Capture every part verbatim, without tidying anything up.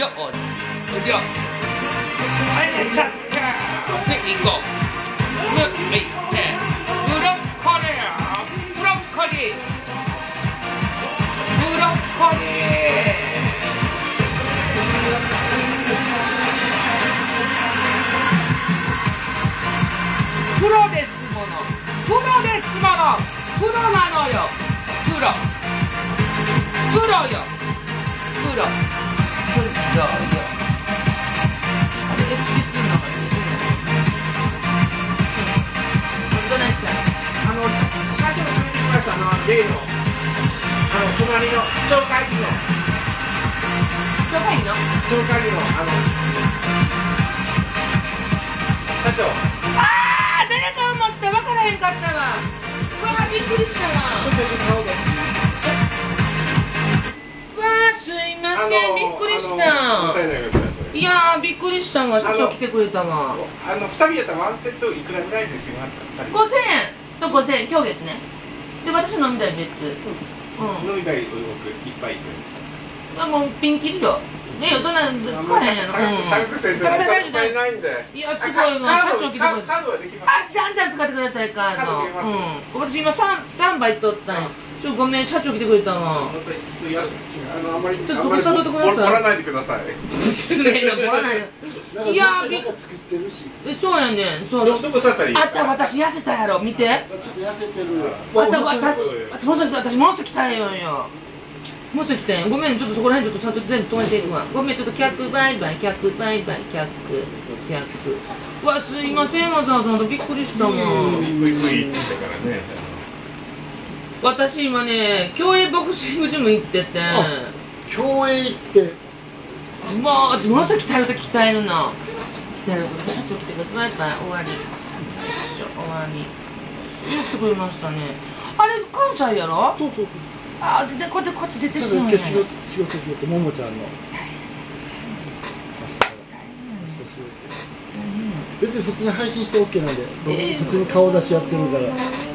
料理料あれちゃったでいこうむいてブロッコリーブロッコリーブロッコリープロですものプロですものプロなのよプロプロよプロプロよあれ エフシーツー の中にどないしたあの社長連れてきましたの例のあの隣の町会議の超会議の町会議のあの社長ああ誰か思って分からへんかったわうわびっくりしたわわあすいませんびっくりしたいやーびっくりしたわ社長来てくれたわあのふたりやったらワンセットいくらぐらいで済みますかごせんえんとごせんえん今日月ねで私飲みたい別うん飲みたいお湯僕いっぱいいくらですかあもうピンキリよねえよそんな使わへんやろ高くせんと高くないんでいやすごいわ社長来てくれたカードはできますあじゃんじゃん使ってくださいカードうん私今スタンバイ取ったんよちょごめん社長来てくれたわちょっと安あのあんまりちょっとそこ座ってくださいボラないでください失礼なボラないいやーびっ作ってるしえそうやねんそうどどこ座ったらいいあんた私痩せたやろ見てちょっと痩せてるあんた私もうすぐ私もうすぐ来たんよもうすぐ来たんよごめんちょっとそこら辺ちょっと全部止めていくわごめんちょっと客バイバイ客バイバイ客客うわすいませんわざわざびっくりしたもんグイグイグイって言ったからね私今ね競泳ボクシングジム行ってて競泳行ってもう私ものすごい鍛えると鍛えるの鍛えると社長来てくれてバイバイ終わりよいしょ終わり言ってくれましたねあれ関西やろそうそうそうあでこっちこっち出てきそうたんや仕事仕事仕事ももちゃんの別に普通に配信して オーケー なんで僕普通に顔出しやってるから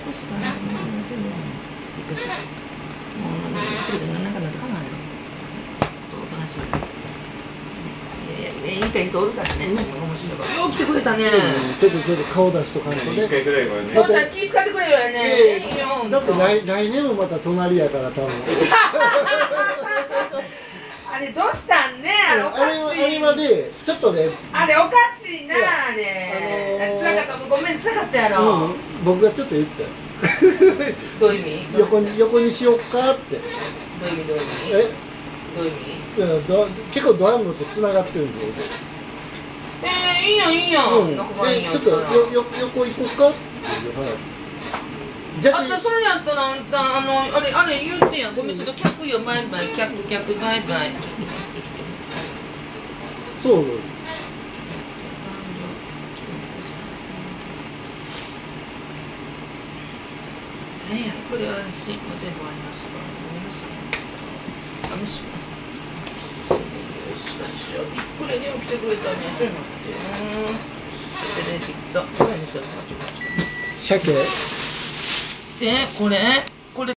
いいか人おるからね、面白い。よう来てくれたね。 ちょっとちょっと顔出しとかんとね。 一回ぐらいはね。 もうさ気使ってくれよね。 だって来来年もまた隣やから多分。 あれどうしたんね。あれおかしい。 あれはねちょっとね。 あれおかしいなあれ。辛かったごめん辛かったやろ。 僕がちょっと言ったよ。 どういう意味？ 横に横にしようかって。 どういう意味どういう意味？ え？ どういう意味？ 結構ドラムとつながってるんですよ。 えー、いいやんいいやん。 うん、でちょっとよよ横行こうかっていう話。 あんたそれやったらあんたあのあれあれ言ってやんごめんちょっと客よバイバイ客客バイバイ。 そう。 ねえこれはしもう全部終わりましたからごめんなさい。あむしろ。びっくりね起きてくれたねちょっと待ってうんそれできたごめんねちょっと待って鮭でこれ